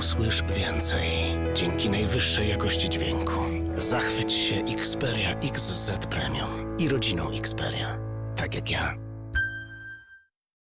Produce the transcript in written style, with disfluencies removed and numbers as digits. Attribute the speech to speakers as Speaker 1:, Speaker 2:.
Speaker 1: usłysz więcej dzięki najwyższej jakości dźwięku. Zachwyć się Xperia XZ Premium i rodziną Xperia. Tak jak ja.